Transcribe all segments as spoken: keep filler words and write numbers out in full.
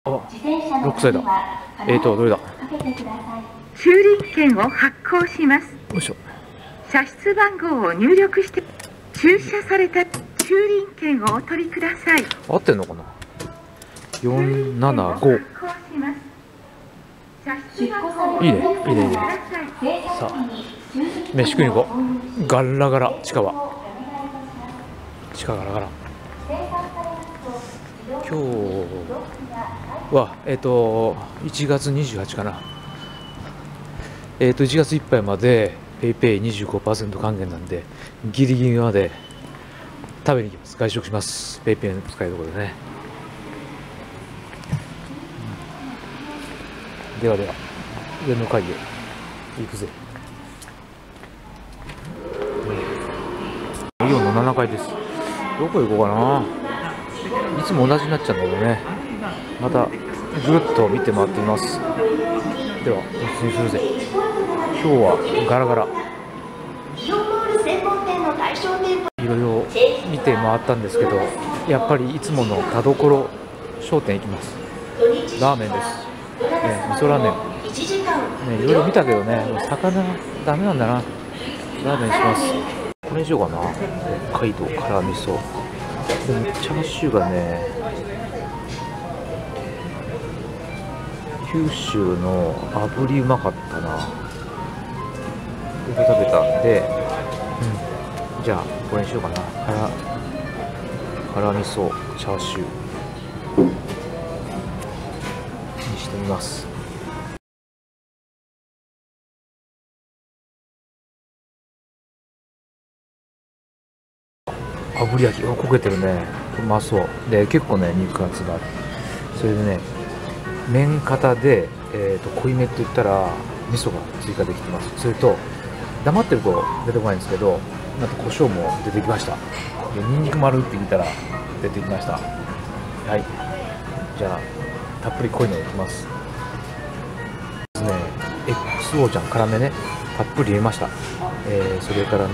あ、ロックサイだ。えーと、どれだ。 駐輪券を発行します。 よいしょ。 車室番号を入力して駐車された駐輪券をお取りください。 合ってんのかな。よんななご。いいね、いいね、いいね。さあ、飯食いに行こう。ガラガラ、地下は。地下ガラガラ。今日は、えっと、いちがつにじゅうはちかな。えっと、いちがついっぱいまで PayPayにじゅうごパーセント 還元なんで、ギリギリまで食べに行きます。外食します。PayPay の使いどころでね。ではでは、上の階へ行くぜ。イオンのななかいです。どこ行こうかな。いつも同じになっちゃうんだけどね。またぐるっと見て回ってみます。では突入するぜ。今日はガラガラ。いろいろ見て回ったんですけど、やっぱりいつもの田所商店行きます。ラーメンです。ね、味噌ラーメン。ね、いろいろ見たけどね、魚ダメなんだな。ラーメンします。これにしようかな。北海道辛味噌。でもチャーシューがね、九州の炙りうまかったな。これ食べたんで、うん、じゃあこれにしようかな。辛辛味噌チャーシューにしてみます。炙り焼き、お、焦げてるね。うまそうで、結構ね肉厚がある。それでね、麺型で、えー、と濃いめって言ったら味噌が追加できてます。それと黙ってると出てこないんですけど、なんと胡椒も出てきました。でニンニクもあるって聞いたら出てきました。はい、じゃあたっぷり濃いのいきます。ですね、 エックスオー ちゃん辛めね、たっぷり入れました。えー、それからね、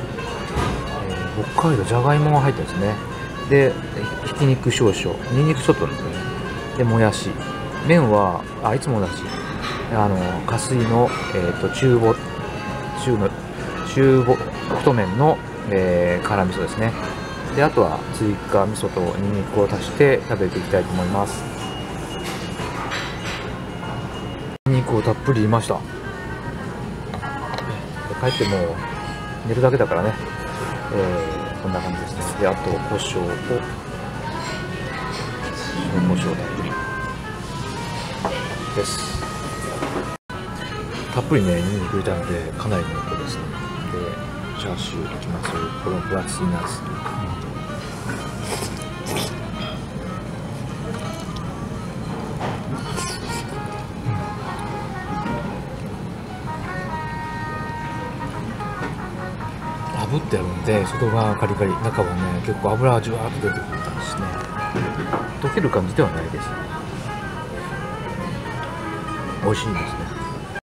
北海道じゃがいもが入ってるんですね。でひき肉少々、にんにくちょっとですね。でもやし、麺はあいつも同じあの加水の、えー、と中太中の中太麺の、えー、辛味噌ですね。であとは追加味噌とにんにくを足して食べていきたいと思います。にんにくをたっぷり入れました。で帰っても寝るだけだからね。えー、こんな感じですね。であと胡椒を塩胡椒たっぷりです。たっぷりねニンニク入れたんでかなり濃厚ですね。でチャーシューいきますよ。この分厚いなす、炙ってあるんで外側カリカリ、中はね結構油がじわーっと出てくる感じですね。溶ける感じではないです。美味しいですね。